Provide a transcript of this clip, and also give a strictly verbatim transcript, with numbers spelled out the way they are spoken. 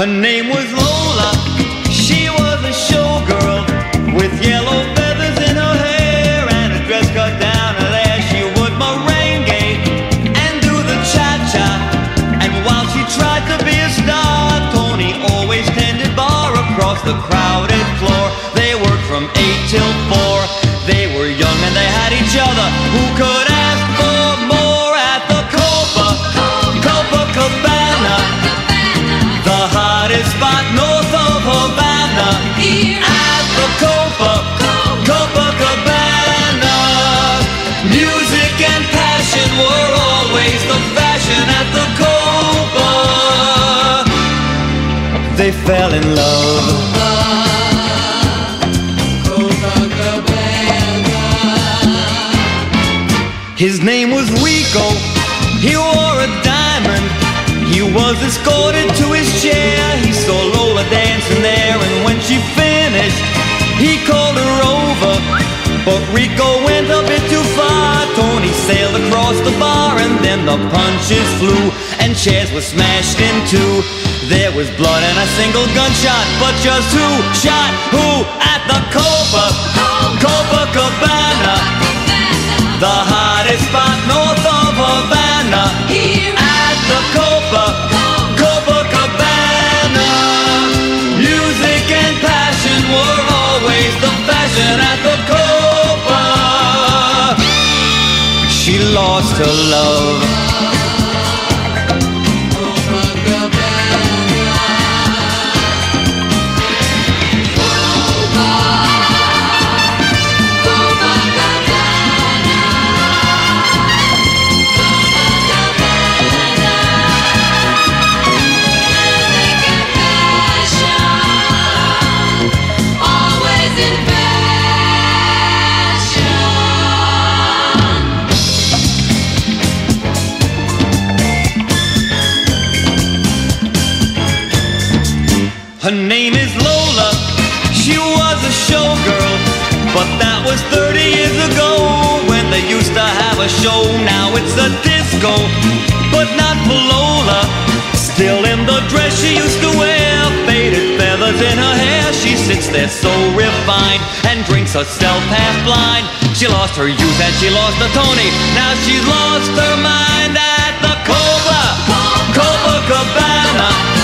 Her name was Lola, she was a showgirl with yellow feathers in her hair and a dress cut down her there. She would merengue and do the cha-cha, and while she tried to be a star, Tony always tended bar across the crowded floor. They worked from eight till four. They were young and they had each other. Who could ask for more at the Copa, Copacabana, the hottest spot north of Havana? At the Copa, Copacabana, music and passion were always the fashion at the Copa. They fell in love. His name was Rico, he wore a diamond. He was escorted to his chair. He saw Lola dancing there, and when she finished, he called her over. But Rico went a bit too far. Tony sailed across the bar, and then the punches flew, and chairs were smashed in two. There was blood and a single gunshot, but just who shot who at the Copa, Copacabana, the hottest spot north of Havana? At the Copa, Copacabana, music and passion were always the fashion at the Copa. She lost her love. Her name is Lola, she was a showgirl, but that was thirty years ago, when they used to have a show. Now it's a disco, but not for Lola. Still in the dress she used to wear, faded feathers in her hair. She sits there so refined and drinks herself half blind. She lost her youth and she lost her Tony. Now she's lost her mind at the Copa, Copacabana,